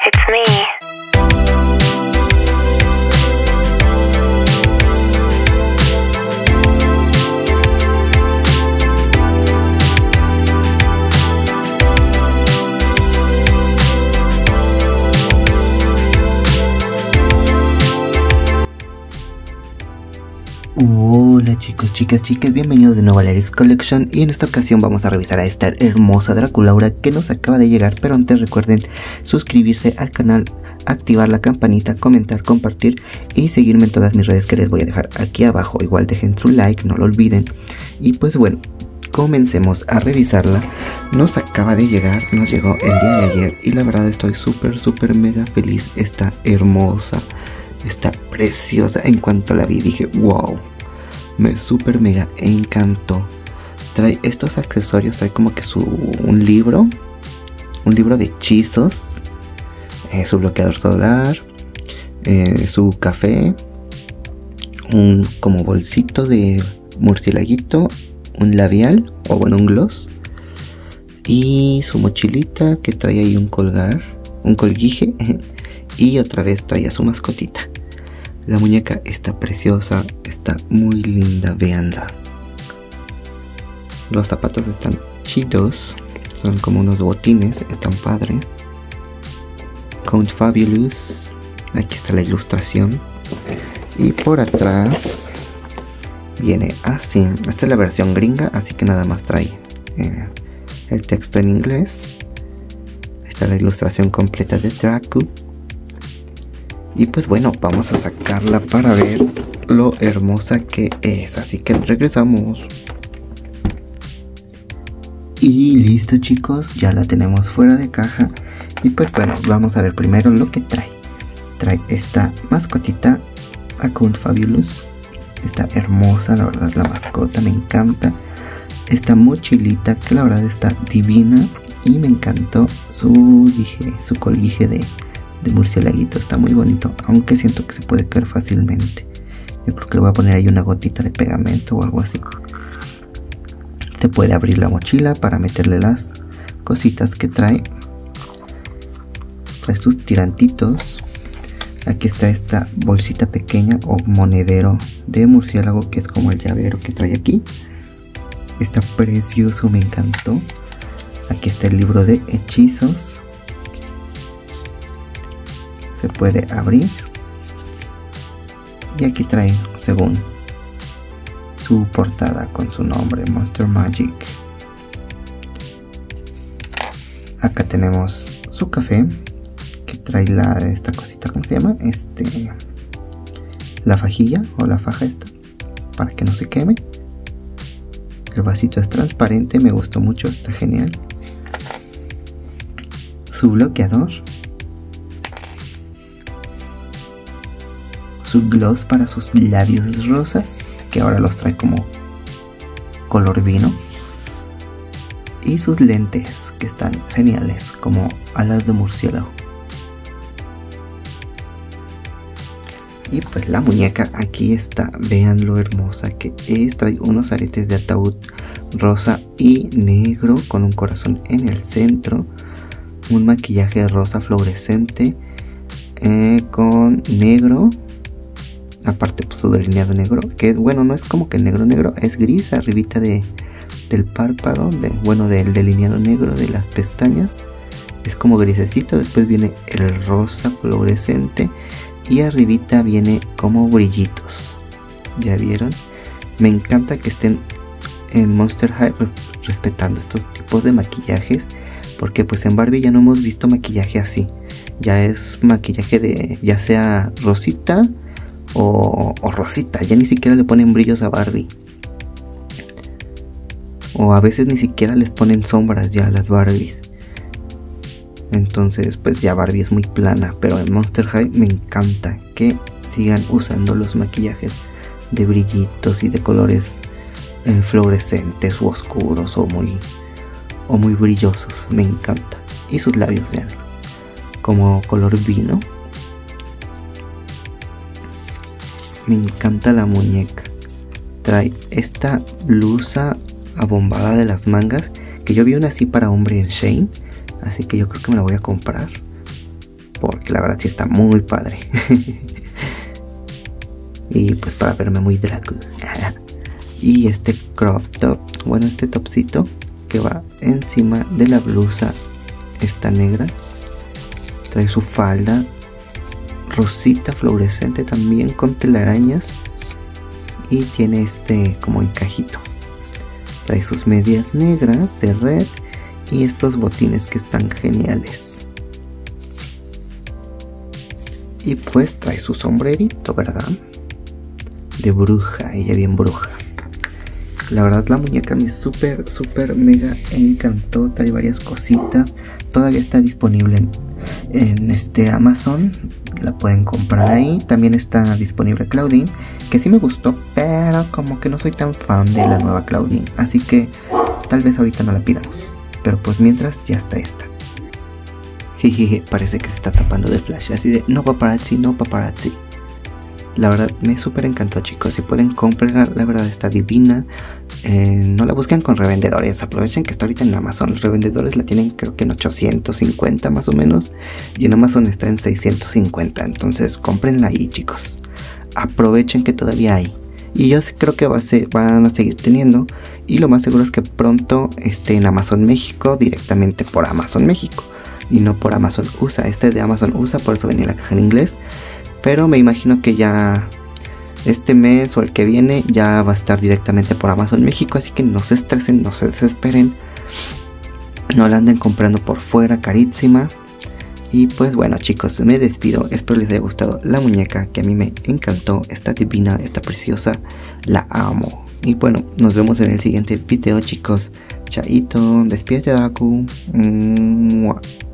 It's me. Hola chicos, chicas, bienvenidos de nuevo a la Lyrics Collection. Y en esta ocasión vamos a revisar a esta hermosa Draculaura que nos acaba de llegar. Pero antes recuerden suscribirse al canal, activar la campanita, comentar, compartir y seguirme en todas mis redes que les voy a dejar aquí abajo. Igual dejen su like, no lo olviden. Y pues bueno, comencemos a revisarla. Nos acaba de llegar, nos llegó el día de ayer y la verdad estoy súper mega feliz. Está hermosa. Está preciosa. En cuanto la vi dije wow, me super mega encantó. Trae estos accesorios, trae como que un libro de hechizos, su bloqueador solar, su café, un como bolsito de murcielaguito, un labial o bueno un gloss, y su mochilita que trae ahí un colguije. Y otra vez trae a su mascotita. La muñeca está preciosa, está muy linda, véanla. Los zapatos están chidos, son como unos botines, están padres. Count Fabulous, aquí está la ilustración. Y por atrás viene así. Esta es la versión gringa, así que nada más trae el texto en inglés. Está la ilustración completa de Dracu. Y pues bueno, vamos a sacarla para ver lo hermosa que es. Así que regresamos. Y listo chicos, ya la tenemos fuera de caja. Y pues bueno, vamos a ver primero lo que trae. Trae esta mascotita, Count Fabulous. Está hermosa, la verdad la mascota me encanta. Esta mochilita que la verdad está divina. Y me encantó su colguije de murcielaguito, está muy bonito, aunque siento que se puede caer fácilmente. Yo creo que le voy a poner ahí una gotita de pegamento o algo así. Se puede abrir la mochila para meterle las cositas que trae. Trae sus tirantitos. Aquí está esta bolsita pequeña o monedero de murciélago, que es como el llavero que trae aquí. Está precioso, me encantó. Aquí está el libro de hechizos. Se puede abrir y aquí trae según su portada con su nombre, Monster Magic. Acá tenemos su café que trae esta cosita, ¿cómo se llama? La fajilla o la faja esta para que no se queme. El vasito es transparente, me gustó mucho, está genial. Su bloqueador, su gloss para sus labios rosas, que ahora los trae como color vino, y sus lentes que están geniales como alas de murciélago. Y pues la muñeca aquí está, vean lo hermosa que es. Trae unos aretes de ataúd rosa y negro con un corazón en el centro, un maquillaje rosa fluorescente con negro. Aparte pues su delineado negro, que bueno, no es como que negro, es gris arribita del párpado, del delineado negro de las pestañas. Es como grisecito, después viene el rosa fluorescente y arribita viene como brillitos. ¿Ya vieron? Me encanta que estén en Monster High respetando estos tipos de maquillajes, porque pues en Barbie ya no hemos visto maquillaje así. Ya es maquillaje de ya sea rosita o rosita, ya ni siquiera le ponen brillos a Barbie. O a veces ni siquiera les ponen sombras ya a las Barbies. Entonces pues ya Barbie es muy plana. Pero en Monster High me encanta que sigan usando los maquillajes de brillitos y de colores fluorescentes u oscuros o muy brillosos. Me encanta. Y sus labios, vean, como color vino. Me encanta la muñeca. Trae esta blusa abombada de las mangas, que yo vi una así para hombre en Shein, así que yo creo que me la voy a comprar porque la verdad sí está muy padre. Y pues para verme muy Draco. Y este crop top, bueno, este topcito que va encima de la blusa esta negra. Trae su falda rosita fluorescente también con telarañas. Y tiene este como encajito. Trae sus medias negras de red y estos botines que están geniales. Y pues trae su sombrerito, ¿verdad? De bruja, ella bien bruja. La verdad la muñeca me súper mega encantó. Trae varias cositas. Todavía está disponible en Amazon. La pueden comprar ahí. También está disponible Claudine, que sí me gustó, pero como que no soy tan fan de la nueva Claudine, así que tal vez ahorita no la pidamos. Pero pues mientras ya está esta. Jejeje, parece que se está tapando de flash, así de no paparazzi, no paparazzi. La verdad me súper encantó, chicos. Si pueden comprarla, la verdad está divina. No la busquen con revendedores. Aprovechen que está ahorita en Amazon. Los revendedores la tienen creo que en 850 más o menos. Y en Amazon está en 650. Entonces cómprenla ahí, chicos. Aprovechen que todavía hay. Y yo creo que van a seguir teniendo. Y lo más seguro es que pronto esté en Amazon México, directamente por Amazon México. Y no por Amazon USA. Este es de Amazon USA, por eso venía la caja en inglés. Pero me imagino que ya este mes o el que viene ya va a estar directamente por Amazon México. Así que no se estresen, no se desesperen. No la anden comprando por fuera, carísima. Y pues bueno, chicos, me despido. Espero les haya gustado la muñeca, que a mí me encantó. Está divina, está preciosa. La amo. Y bueno, nos vemos en el siguiente video, chicos. Chaito, despídete, Draco.